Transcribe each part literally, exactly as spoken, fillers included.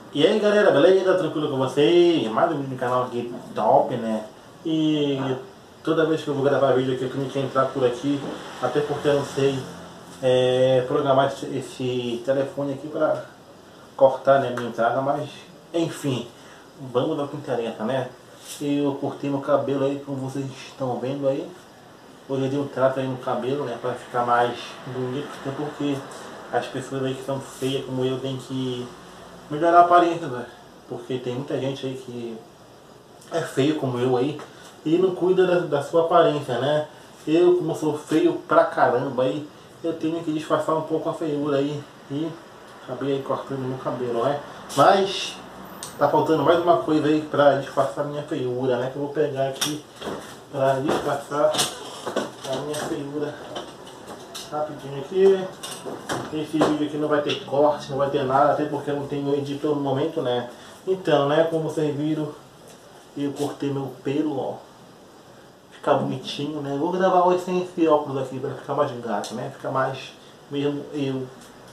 E aí galera, beleza? Tranquilo com vocês? Mais um vídeo no canal aqui top, né? E toda vez que eu vou gravar vídeo aqui eu tenho que entrar por aqui, até porque eu não sei é, programar esse, esse telefone aqui para cortar, né, a minha entrada, mas enfim, vamos dar o que interessa, né? Eu cortei meu cabelo aí, como vocês estão vendo aí. Hoje eu dei um trato aí no cabelo, né, para ficar mais bonito, até porque as pessoas aí que são feias como eu tem que melhorar a aparência, né? Porque tem muita gente aí que é feio como eu aí e não cuida da, da sua aparência, né? Eu, como sou feio pra caramba aí, eu tenho que disfarçar um pouco a feiura aí e acabei aí cortando meu cabelo, né? Mas tá faltando mais uma coisa aí pra disfarçar a minha feiura, né? Que eu vou pegar aqui pra disfarçar a minha feiura rapidinho aqui. Esse vídeo aqui não vai ter corte, não vai ter nada, até porque eu não tenho editor no momento, né? Então, né, como vocês viram, eu cortei meu pelo, ó, ficar bonitinho, né? Vou gravar hoje sem esse óculos aqui para ficar mais gato, né? Ficar mais mesmo eu.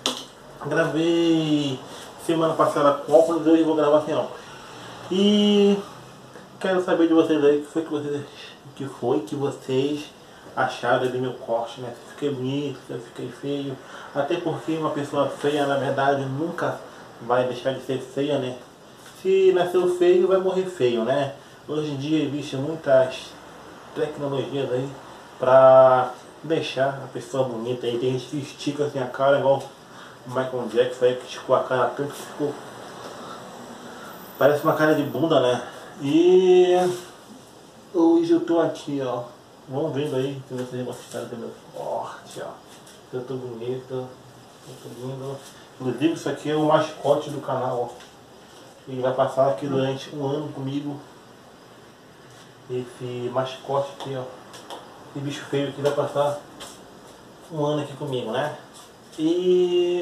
Gravei semana passada com óculos, hoje vou gravar sem óculos. E quero saber de vocês aí, que foi que vocês, que foi que vocês acharam do meu corte, né? Se fiquei bonito, se eu fiquei feio. Até porque uma pessoa feia, na verdade, nunca vai deixar de ser feia, né? Se nasceu feio, vai morrer feio, né? Hoje em dia existem muitas tecnologias aí pra deixar a pessoa bonita. Aí tem gente que estica assim a cara, igual o Michael Jackson aí, que esticou a cara tanto que ficou... parece uma cara de bunda, né? E hoje eu tô aqui, ó. Vão vendo aí, se vocês gostaram do meu corte, ó. Eu tô bonito, eu tô lindo. Inclusive isso aqui é o mascote do canal, ó. Ele vai passar aqui durante um ano comigo. Esse mascote aqui, ó. Esse bicho feio aqui vai passar um ano aqui comigo, né? E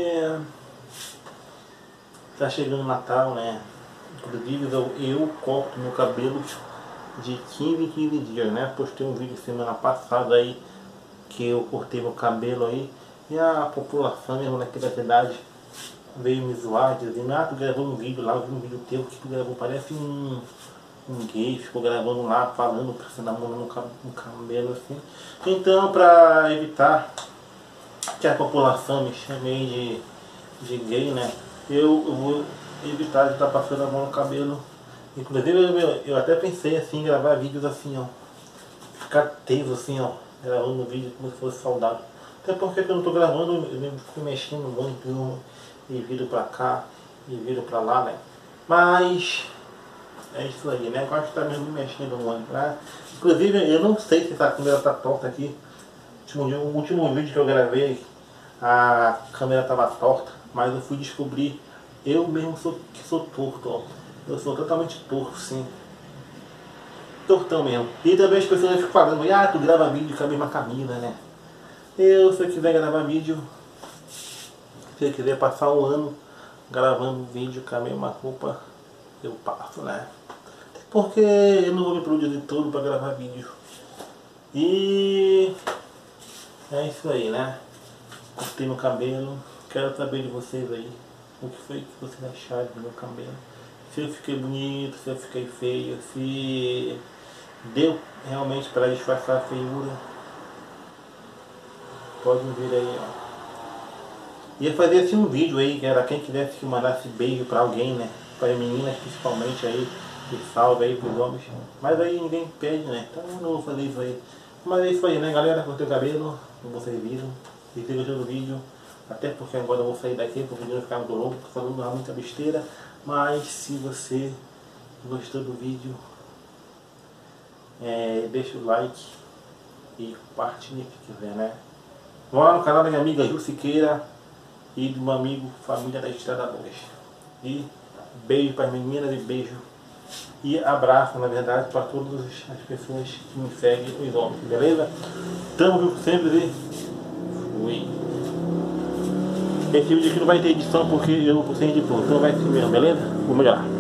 tá chegando o Natal, né? Inclusive eu, eu corto meu cabelo de quinze em quinze dias, né? Postei um vídeo semana passada aí que eu cortei meu cabelo aí e a população mesmo aqui da cidade veio me zoar, dizendo: ah, tu gravou um vídeo lá, eu vi um vídeo teu que tu gravou, parece um, um gay, ficou gravando lá, falando, passando a mão no, no cabelo assim. Então, pra evitar que a população me chame aí de, de gay, né, eu, eu vou evitar de estar passando a mão no cabelo. Inclusive eu, eu, eu até pensei assim, em gravar vídeos assim, ó, ficar teso assim, ó, gravando um vídeo como se fosse saudável. Até porque eu não tô gravando, eu me fico mexendo muito, e viro pra cá, e viro pra lá, né? Mas é isso aí, né? Eu acho que tá mesmo me mexendo muito, né? Inclusive eu não sei se essa câmera tá torta aqui. O último, o último vídeo que eu gravei, a câmera tava torta, mas eu fui descobrir, eu mesmo sou, que sou torto, ó. Eu sou totalmente torto, sim. Tortão mesmo. E também as pessoas ficam falando: ah, tu grava vídeo com a mesma camisa, né? Eu, se eu quiser gravar vídeo, se eu quiser passar um ano gravando vídeo com a mesma roupa, eu passo, né? Porque eu não vou me produzir todo para gravar vídeo. E é isso aí, né? Cortei meu cabelo. Quero saber de vocês aí o que foi que vocês acharam do meu cabelo. Se eu fiquei bonito, se eu fiquei feio, se deu realmente para disfarçar a feiura. Pode me vir aí, ó. Ia fazer assim um vídeo aí, que era quem quisesse que mandasse beijo pra alguém, né? Para meninas principalmente aí, que salve aí pros homens. Mas aí ninguém pede, né? Então eu não vou fazer isso aí. Mas é isso aí, né, galera? Cortei o cabelo, como vocês viram. E se gostou do vídeo, até porque agora eu vou sair daqui, porque o vídeo não ficar muito longo, tô falando muita besteira. Mas se você gostou do vídeo, é, deixa o like e compartilha se quiser, né? Vão lá no canal da minha amiga Ju Siqueira e do meu amigo Família da Estrada dois. E beijo para as meninas e beijo e abraço, na verdade, para todas as pessoas que me seguem, os homens, beleza? Tamo junto sempre e fui. Esse vídeo aqui não vai ter edição porque eu não tô sem editor, então vai ser mesmo, beleza? Vou melhorar.